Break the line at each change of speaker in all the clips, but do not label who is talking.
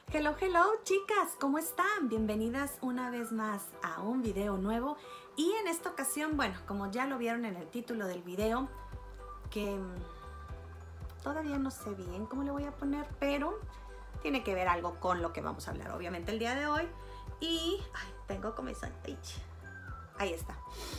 Hello, hello chicas, ¿cómo están? Bienvenidas una vez más a un video nuevo y en esta ocasión, bueno, como ya lo vieron en el título del video, que todavía no sé bien cómo le voy a poner, pero tiene que ver algo con lo que vamos a hablar obviamente el día de hoy. Y tengo comezón, ahí está.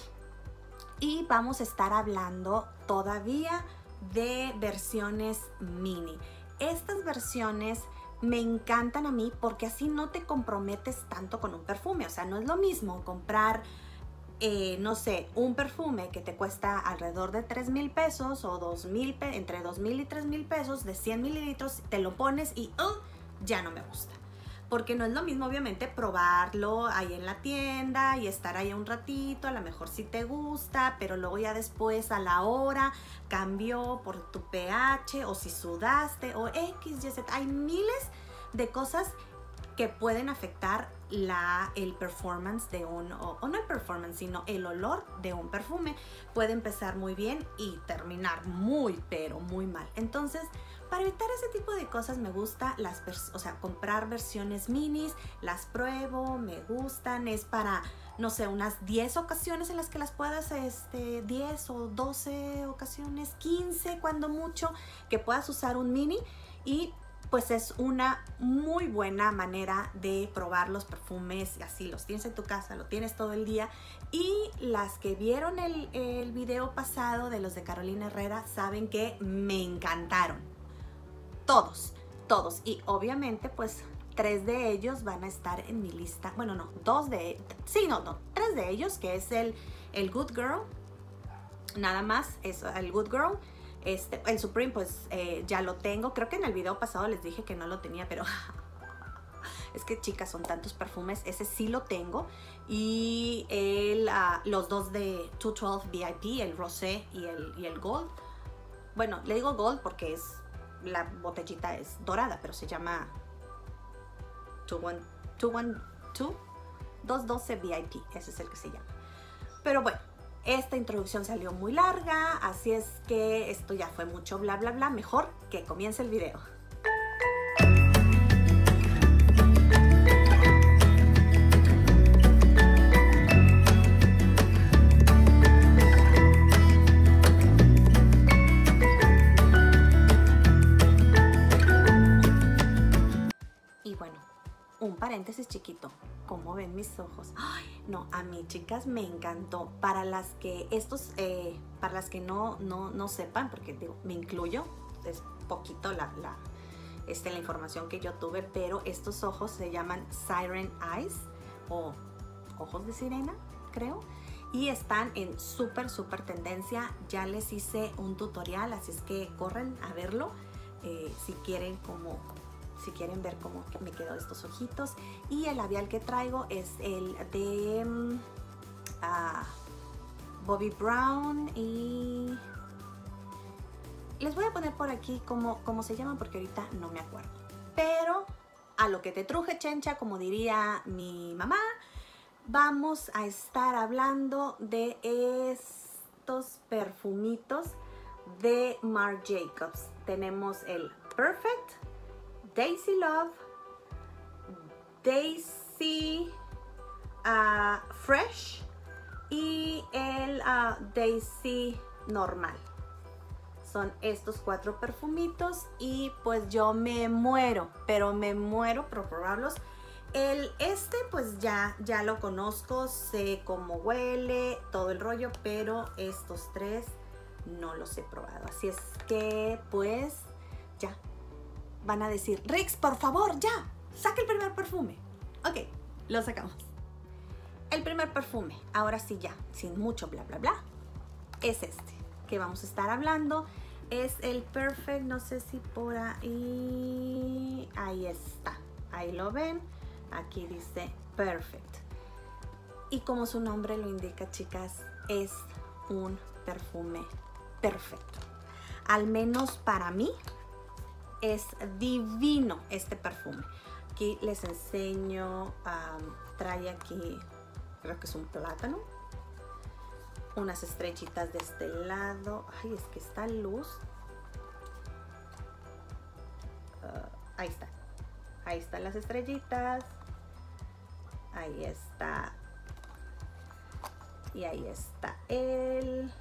Y vamos a estar hablando todavía de versiones mini. Estas versiones me encantan a mí porque así no te comprometes tanto con un perfume. O sea, no es lo mismo comprar, no sé, un perfume que te cuesta alrededor de 3,000 pesos o 2,000, entre 2,000 y 3,000 pesos de 100 mililitros, te lo pones y ya no me gusta. Porque no es lo mismo, obviamente, probarlo ahí en la tienda y estar ahí un ratito, a lo mejor sí te gusta, pero luego ya después a la hora cambió por tu pH o si sudaste o X, Y, Z. Hay miles de cosas que pueden afectar el performance de un, o no el performance, sino el olor de un perfume. Puede empezar muy bien y terminar muy, pero muy mal. Entonces, para evitar ese tipo de cosas me gusta comprar versiones minis, las pruebo, me gustan, es para, no sé, unas 10 ocasiones en las que las puedas, 10 o 12 ocasiones, 15 cuando mucho, que puedas usar un mini y pues es una muy buena manera de probar los perfumes y así los tienes en tu casa, lo tienes todo el día. Y las que vieron el video pasado de los de Carolina Herrera saben que me encantaron. Todos. Y obviamente pues 3 de ellos van a estar en mi lista. Bueno, no, 3 de ellos, que es el Good Girl. Nada más, es el Good Girl. El Supreme pues ya lo tengo. Creo que en el video pasado les dije que no lo tenía, pero es que chicas, son tantos perfumes. Ese sí lo tengo. Y los dos de 212 VIP, el Rosé y el Gold. Bueno, le digo Gold porque la botellita es dorada, pero se llama 212 VIP, ese es el que se llama. Pero bueno, esta introducción salió muy larga, así es que esto ya fue mucho bla bla bla. Mejor que comience el video. Un paréntesis chiquito, ¿cómo ven mis ojos? Ay, no, a mí chicas me encantó. Para las que no sepan, porque digo, me incluyo, es poquito la información que yo tuve, pero estos ojos se llaman Siren Eyes o ojos de sirena, creo, y están en súper tendencia. Ya les hice un tutorial, así es que corren a verlo si quieren ver cómo me quedó estos ojitos. Y el labial que traigo es el de Bobbi Brown, y les voy a poner por aquí cómo se llaman porque ahorita no me acuerdo. Pero a lo que te truje, chencha, como diría mi mamá, vamos a estar hablando de estos perfumitos de Marc Jacobs. Tenemos el Perfect, Daisy Love, Daisy Fresh y el Daisy normal. Son estos 4 perfumitos y pues yo me muero, pero me muero por probarlos. Pues ya lo conozco, sé cómo huele, todo el rollo, pero estos 3 no los he probado. Así es que pues ya van a decir, Rix, por favor, ya, saca el primer perfume. Ok, lo sacamos. El primer perfume, ahora sí ya, sin mucho bla bla bla, es este que vamos a estar hablando. Es el Perfect, no sé si por ahí, ahí está, ahí lo ven, aquí dice Perfect. Y como su nombre lo indica, chicas, es un perfume perfecto. Al menos para mí, es divino este perfume. Aquí les enseño, trae aquí, creo que es un plátano, unas estrellitas de este lado. Ay, es que esta luz, ahí está, Ahí están las estrellitas. Ahí está. Y ahí está él.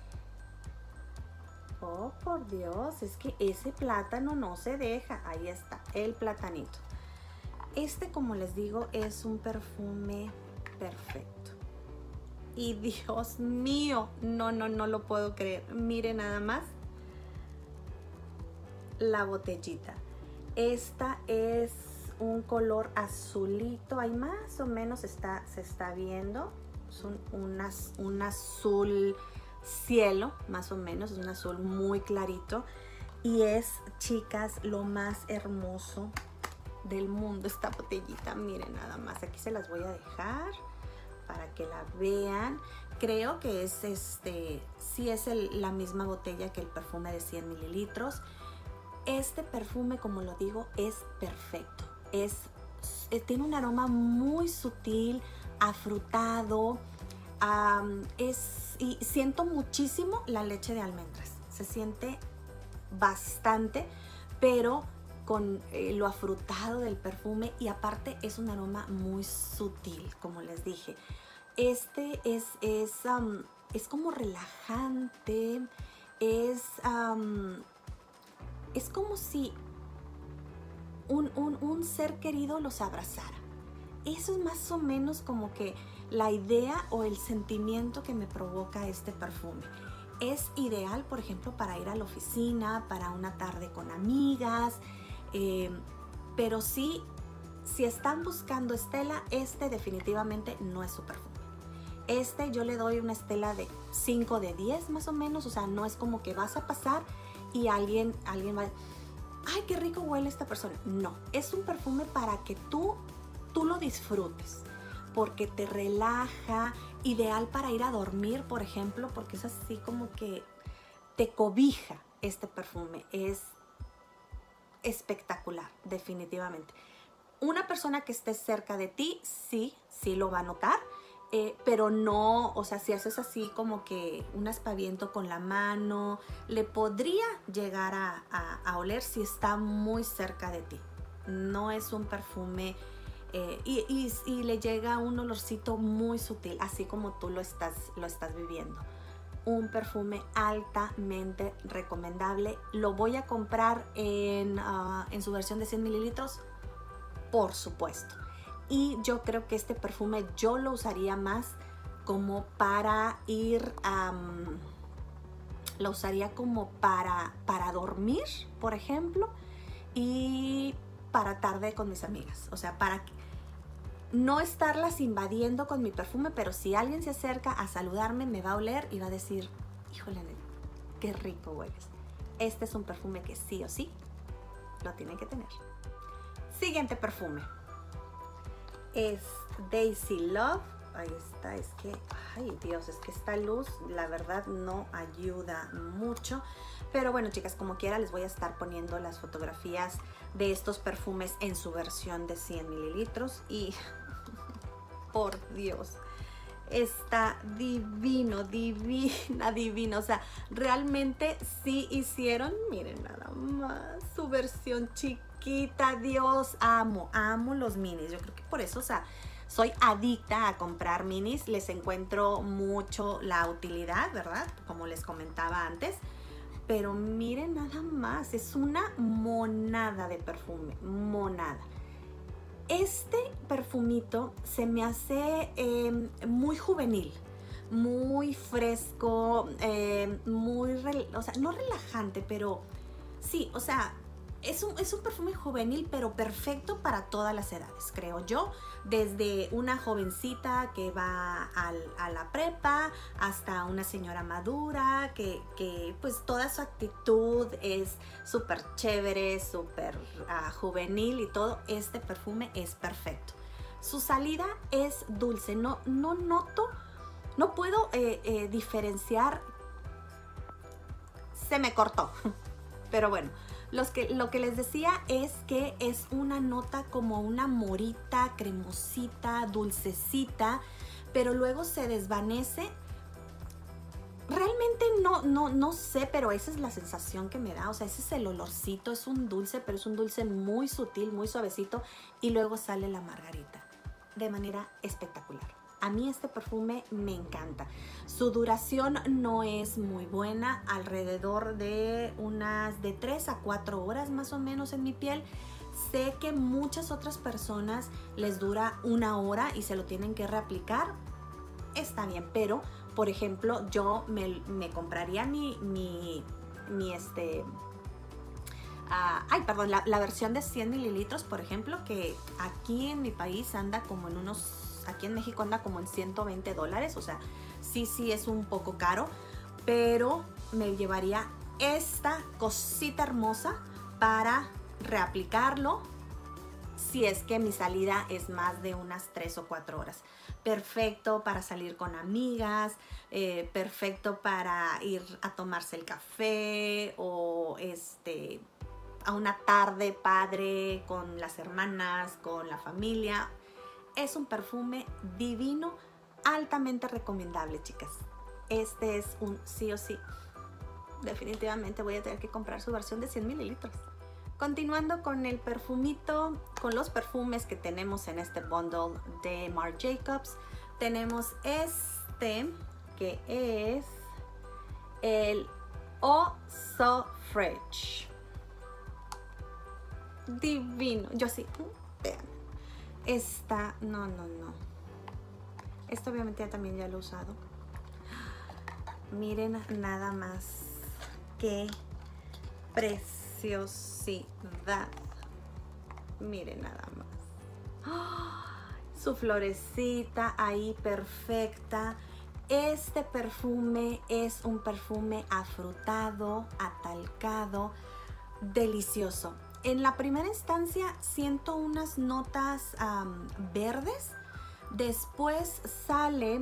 Oh, por Dios, es que ese plátano no se deja. Ahí está, el platanito. Este, como les digo, es un perfume perfecto. Y Dios mío, no lo puedo creer. Miren nada más la botellita. Esta es un color azulito. Ahí más o menos se está viendo. Es un azul cielo, más o menos. Es un azul muy clarito. Y es, chicas, lo más hermoso del mundo esta botellita. Miren nada más. Aquí se las voy a dejar para que la vean. Creo que es sí es la misma botella que el perfume de 100 mililitros. Este perfume, como lo digo, es perfecto. Tiene un aroma muy sutil, afrutado. Y siento muchísimo la leche de almendras. Se siente bastante, pero con lo afrutado del perfume, y aparte es un aroma muy sutil, como les dije. Este es como relajante, es como si un ser querido los abrazara. Eso es más o menos como que la idea o el sentimiento que me provoca este perfume. Es ideal, por ejemplo, para ir a la oficina, para una tarde con amigas, pero sí, si están buscando Estela, este definitivamente no es su perfume. Este yo le doy una Estela de 5 de 10 más o menos. O sea, no es como que vas a pasar y alguien va a, ay, qué rico huele esta persona. No, es un perfume para que tú lo disfrutes, porque te relaja, ideal para ir a dormir, por ejemplo, porque es así como que te cobija. Este perfume es espectacular, definitivamente. Una persona que esté cerca de ti, sí lo va a notar, pero no, o sea, si haces así como que un aspaviento con la mano, le podría llegar a oler si está muy cerca de ti. No es un perfume y le llega un olorcito muy sutil, así como tú lo estás viviendo. Un perfume altamente recomendable. Lo voy a comprar en su versión de 100 mililitros, por supuesto. Y yo creo que este perfume yo lo usaría más como para ir lo usaría como para dormir, por ejemplo, y para tarde con mis amigas. O sea, para no estarlas invadiendo con mi perfume, pero si alguien se acerca a saludarme, me va a oler y va a decir, híjole, qué rico hueles. Este es un perfume que sí o sí lo tienen que tener. Siguiente perfume es Daisy Love. Ahí está, es que, ay Dios, es que esta luz la verdad no ayuda mucho. Pero bueno, chicas, como quiera les voy a estar poniendo las fotografías de estos perfumes en su versión de 100 mililitros. Y por Dios, está divino, divino. O sea, realmente sí hicieron, miren nada más, su versión chiquita. Dios, amo los minis. Yo creo que por eso, o sea, soy adicta a comprar minis. Les encuentro mucho la utilidad, ¿verdad? Como les comentaba antes. Pero miren nada más, es una monada de perfume, monada. Este perfumito se me hace muy juvenil, muy fresco, o sea, no relajante, pero sí, o sea, es un perfume juvenil, pero perfecto para todas las edades, creo yo. Desde una jovencita que va a la prepa hasta una señora madura que pues toda su actitud es súper chévere, súper juvenil y todo. Este perfume es perfecto. Su salida es dulce, no noto, no puedo diferenciar. Se me cortó, pero bueno. Lo que les decía es que es una nota como una morita, cremosita, dulcecita, pero luego se desvanece realmente no sé, pero esa es la sensación que me da. O sea, ese es el olorcito. Es un dulce, pero es un dulce muy sutil, muy suavecito. Y luego sale la margarita de manera espectacular. A mí este perfume me encanta. Su duración no es muy buena, alrededor de unas de 3 a 4 horas más o menos en mi piel. Sé que muchas otras personas les dura 1 hora y se lo tienen que reaplicar. Está bien, pero por ejemplo yo me compraría la versión de 100 mililitros, por ejemplo, que aquí en mi país anda como en aquí en México anda como en $120, o sea, sí es un poco caro, pero me llevaría esta cosita hermosa para reaplicarlo si es que mi salida es más de unas 3 o 4 horas. Perfecto para salir con amigas, perfecto para ir a tomarse el café o a una tarde padre con las hermanas, con la familia. Es un perfume divino, altamente recomendable, chicas. Este es un sí o sí. Definitivamente voy a tener que comprar su versión de 100 mililitros. Continuando con el perfumito, con los perfumes que tenemos en este bundle de Marc Jacobs, tenemos este que es el Oh So Fresh. Divino. Yo sí, vean. Esta, no. Esta obviamente también ya lo he usado. Miren nada más qué preciosidad. Miren nada más. ¡Oh! Su florecita ahí perfecta. Este perfume es un perfume afrutado, atalcado, delicioso. En la primera instancia siento unas notas verdes. Después sale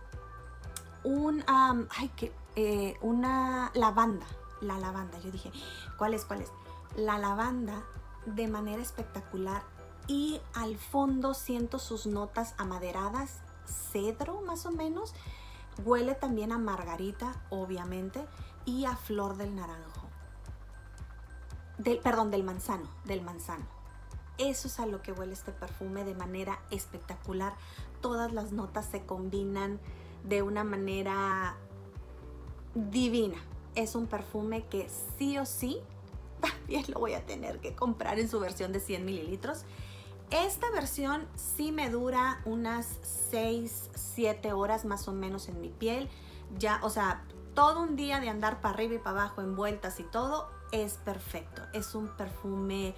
una lavanda. La lavanda, yo dije, ¿cuál es? La lavanda de manera espectacular. Y al fondo siento sus notas amaderadas, cedro más o menos. Huele también a margarita, obviamente, y a flor del naranjo. Del manzano. Eso es a lo que huele este perfume de manera espectacular. Todas las notas se combinan de una manera divina. Es un perfume que sí o sí también lo voy a tener que comprar en su versión de 100 mililitros. Esta versión sí me dura unas 6-7 horas más o menos en mi piel. Ya, o sea, todo un día de andar para arriba y para abajo en vueltas y todo es perfecto. Es un perfume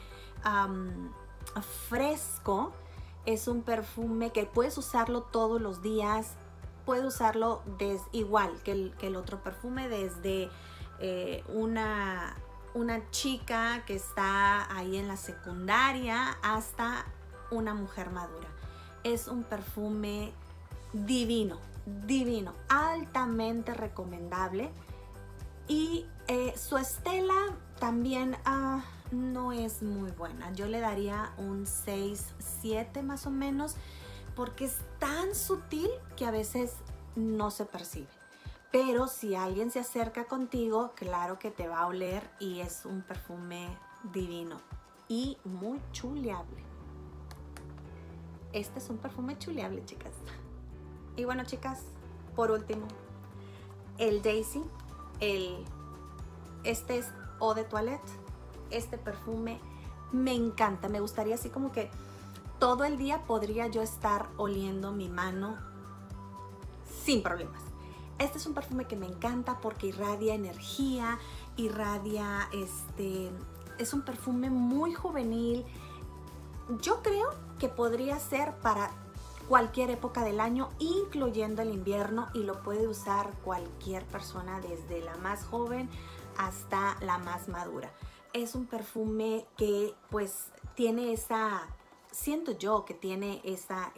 fresco. Es un perfume que puedes usarlo todos los días. Puedes usarlo igual que el otro perfume, desde una chica que está ahí en la secundaria hasta una mujer madura. Es un perfume divino, altamente recomendable. Y su estela también no es muy buena. Yo le daría un 6-7 más o menos, porque es tan sutil que a veces no se percibe. Pero si alguien se acerca contigo, claro que te va a oler, y es un perfume divino y muy chuleable. Este es un perfume chuleable, chicas. Y bueno, chicas, por último, el Daisy. Este es Eau de Toilette. Este perfume me encanta. Me gustaría así como que todo el día podría yo estar oliendo mi mano sin problemas. Este es un perfume que me encanta porque irradia energía, irradia, es un perfume muy juvenil. Yo creo que podría ser para cualquier época del año, incluyendo el invierno, y lo puede usar cualquier persona, desde la más joven hasta la más madura. Es un perfume que pues tiene siento yo que tiene esa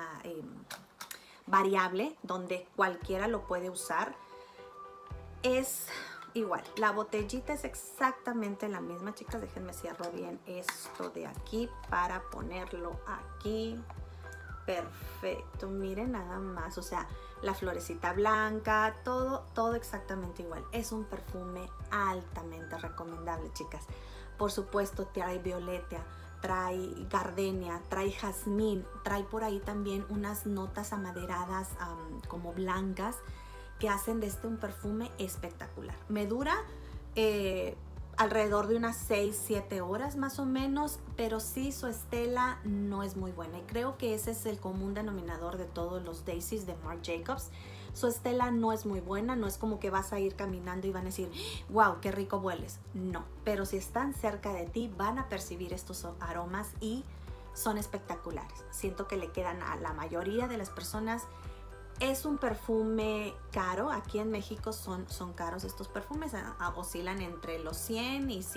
variable donde cualquiera lo puede usar. Es igual, la botellita es exactamente la misma, chicas. Déjenme cierro bien esto de aquí para ponerlo aquí. Perfecto, miren nada más, o sea, la florecita blanca, todo exactamente igual. Es un perfume altamente recomendable, chicas. Por supuesto, trae violeta, trae gardenia, trae jazmín, trae por ahí también unas notas amaderadas como blancas que hacen de este un perfume espectacular. Me dura alrededor de unas 6-7 horas más o menos, pero sí su estela no es muy buena y creo que ese es el común denominador de todos los Daisies de Marc Jacobs. Su estela no es muy buena, no es como que vas a ir caminando y van a decir, wow, qué rico hueles. No, pero si están cerca de ti van a percibir estos aromas y son espectaculares. Siento que le quedan a la mayoría de las personas. Es un perfume caro, aquí en México son caros estos perfumes, oscilan entre los 100 y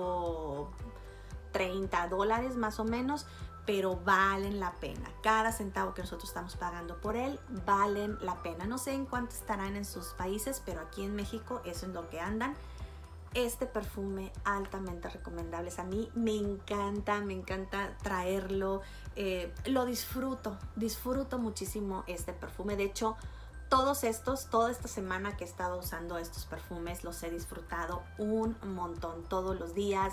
130 dólares más o menos, pero valen la pena. Cada centavo que nosotros estamos pagando por él, valen la pena. No sé en cuánto estarán en sus países, pero aquí en México eso es lo que andan. Este perfume altamente recomendable. A mí me encanta traerlo, lo disfruto muchísimo este perfume. De hecho, toda esta semana que he estado usando estos perfumes los he disfrutado un montón, todos los días.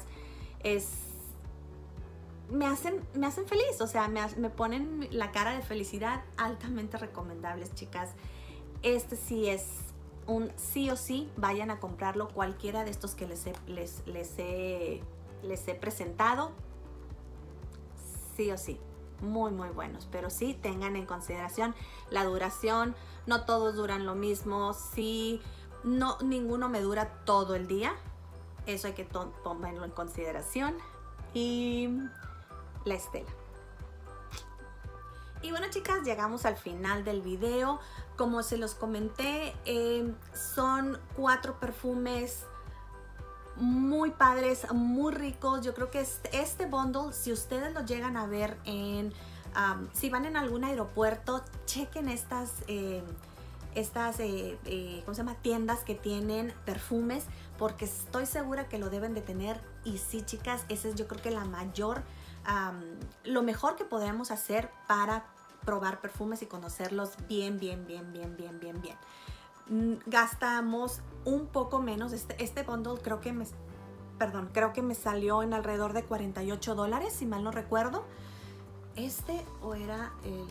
Me hacen feliz, o sea, me ponen la cara de felicidad. Altamente recomendables, chicas. Este sí es un sí o sí, vayan a comprarlo, cualquiera de estos que les he presentado, sí o sí, muy buenos, pero sí tengan en consideración la duración. No todos duran lo mismo, sí, no, ninguno me dura todo el día, eso hay que tomarlo en consideración. Y la estela. Y bueno, chicas, llegamos al final del video. Como se los comenté, son 4 perfumes muy padres, muy ricos. Yo creo que este bundle, si ustedes lo llegan a ver si van en algún aeropuerto, chequen estas ¿cómo se llama? Tiendas que tienen perfumes, porque estoy segura que lo deben de tener. Y sí, chicas, ese es yo creo que lo mejor que podemos hacer para probar perfumes y conocerlos bien. Gastamos un poco menos. Este bundle creo que me salió en alrededor de 48 dólares, si mal no recuerdo. ¿O era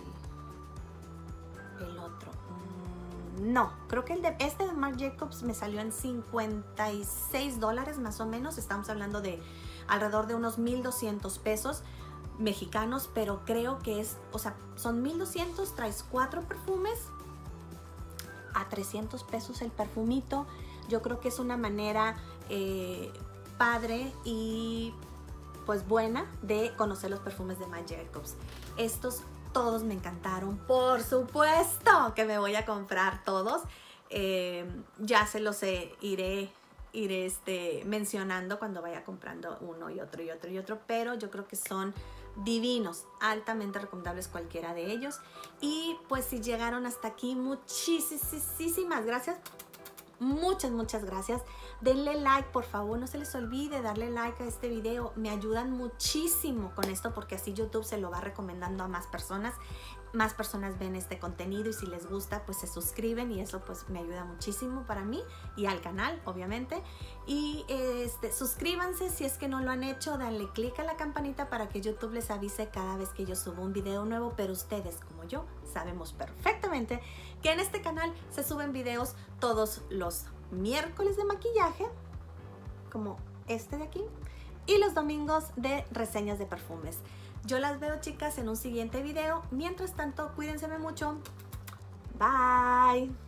el otro? No, creo que este de Marc Jacobs me salió en 56 dólares más o menos. Estamos hablando de alrededor de unos 1,200 pesos mexicanos, pero creo que son 1,200, traes 4 perfumes a 300 pesos el perfumito. Yo creo que es una manera padre y pues buena de conocer los perfumes de Marc Jacobs. Estos todos me encantaron, por supuesto que me voy a comprar todos. Ya se los iré mencionando cuando vaya comprando uno y otro, pero yo creo que son divinos, altamente recomendables cualquiera de ellos. Y pues si llegaron hasta aquí, muchísimas gracias. Muchas gracias. Denle like, por favor, no se les olvide darle like a este video. Me ayudan muchísimo con esto, porque así YouTube se lo va recomendando a más personas. Más personas ven este contenido y si les gusta pues se suscriben, y eso pues me ayuda muchísimo para mí y al canal, obviamente. Y suscríbanse si es que no lo han hecho, danle click a la campanita para que YouTube les avise cada vez que yo subo un video nuevo. Pero ustedes, como yo, sabemos perfectamente que en este canal se suben videos todos los miércoles de maquillaje, como este de aquí, y los domingos de reseñas de perfumes. Yo las veo, chicas, en un siguiente video. Mientras tanto, cuídense mucho. Bye.